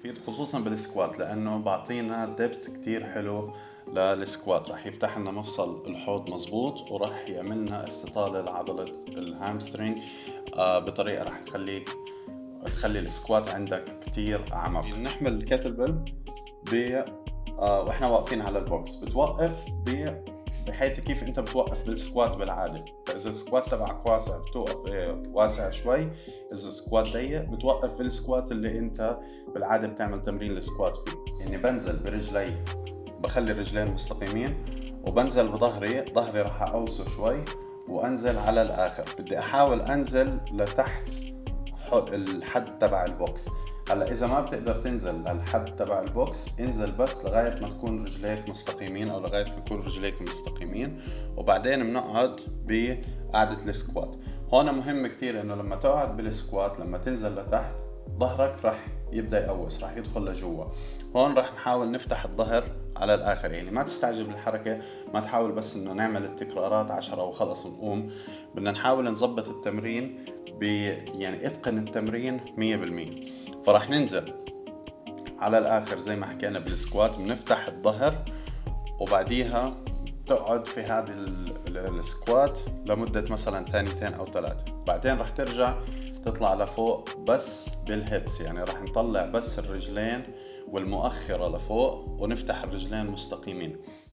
مفيد خصوصا بالسكوات لانه بعطينا دبث كتير حلو للسكوات. راح يفتح لنا مفصل الحوض مزبوط، وراح يعمل لنا استطالة لعضلة الهامسترينج بطريقة راح تخلي السكوات عندك كتير اعمق. نحمل الكتل بيل واحنا واقفين على البوكس، بتوقف بحيث كيف انت بتوقف بالسكوات بالعاده. فاذا السكوات تبعك واسع بتوقف واسع شوي، اذا السكوات ضيق بتوقف بالسكوات اللي انت بالعاده بتعمل تمرين السكوات فيه. يعني بنزل برجلي، بخلي الرجلين مستقيمين، وبنزل ظهري راح اقوسه شوي وانزل على الاخر. بدي احاول انزل لتحت الحد تبع البوكس. هلا اذا ما بتقدر تنزل للحد تبع البوكس، انزل بس لغايه ما تكون رجليك مستقيمين او لغايه ما يكون رجليك مستقيمين، وبعدين بنقعد بقعده السكوات. هون مهم كتير انه لما تقعد بالسكوات لما تنزل لتحت ظهرك راح يبدا يقوس، راح يدخل لجوا. هون راح نحاول نفتح الظهر على الاخر، يعني ما تستعجل بالحركه، ما تحاول بس انه نعمل التكرارات 10 وخلص ونقوم. بدنا نحاول نظبط التمرين يعني اتقن التمرين 100%. فراح ننزل على الاخر زي ما حكينا بالسكوات، بنفتح الظهر وبعديها تقعد في هذه السكوات لمدة مثلا ثانيتين او 3. بعدين راح ترجع تطلع لفوق بس بالهبس، يعني راح نطلع بس الرجلين والمؤخرة لفوق ونفتح الرجلين مستقيمين.